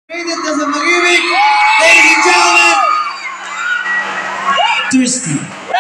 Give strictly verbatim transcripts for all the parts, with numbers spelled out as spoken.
Rated na sa pag-ibig, ladies and gentlemen, Thirsty.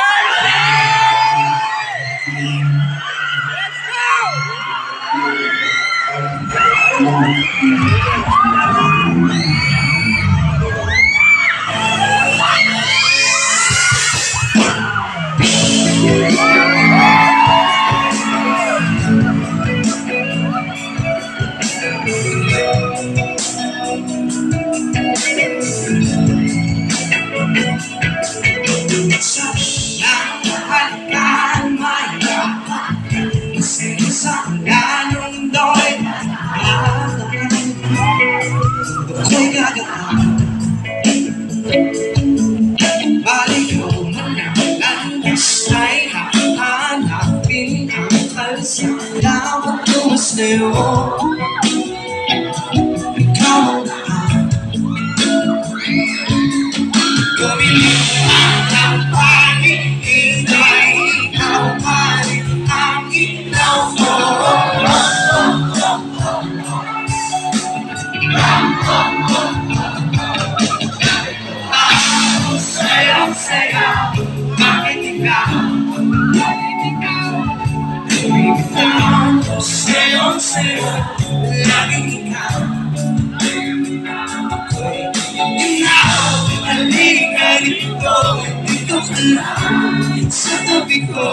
Sa tabi ko,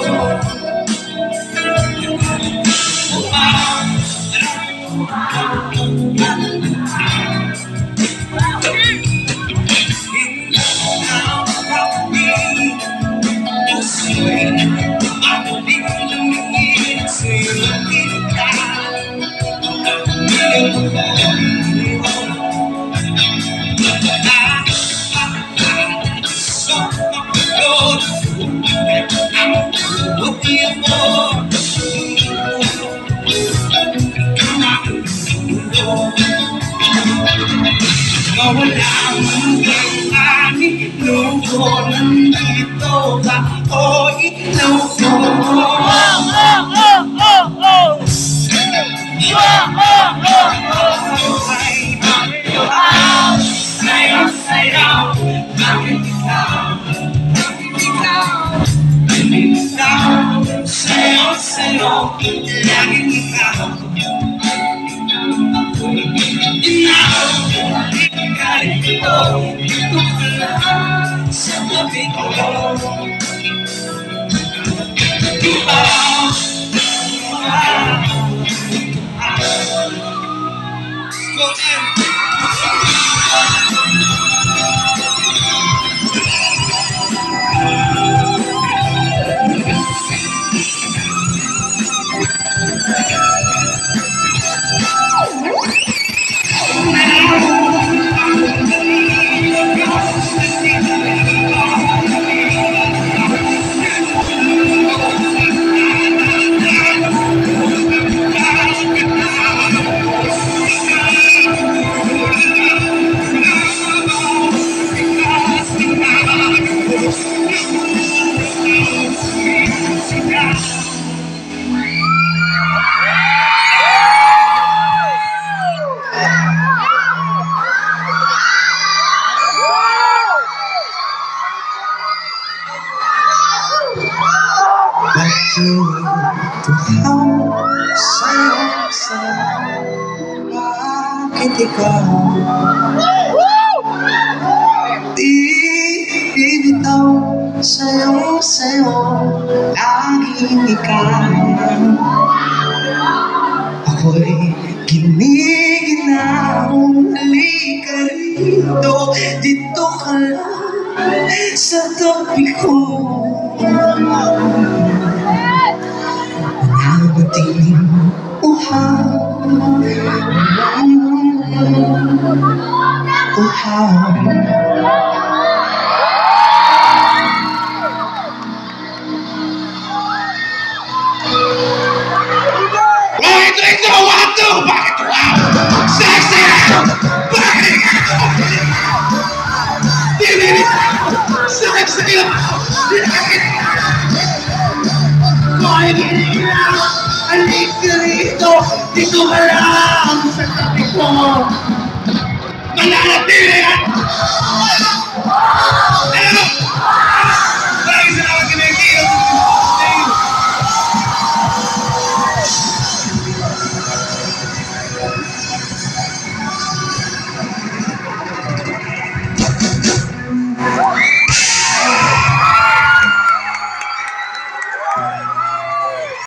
wala man ang aming lugo. Nandito ako, ikaw ko. Oh, oh, oh, oh, oh. Oh, oh, oh, oh. Ay, sayaw, sayaw. Bakit ikaw? Bakit ikaw? Bakit ikaw? Sayaw, sayaw. Laging ikaw. Ikaw. Ito, ito ka lang sa tabi ko. Iba, go in. Sayaw, sayaw, bakit ikaw di bibitaw? Sayaw, sayaw, laging ikaw. Ako'y giniginaw. Halika rito, dito ka lang sa tabi ko. Nagating uhaw, uhaw. One, three, two, one, two, bakit wow? Sexy! Bakit ikaw? Dili! Sexy! Halika rito, dito ka lang sa tabi ko. mananatili. Ano? Maraming salamat kay Becky. Thank you.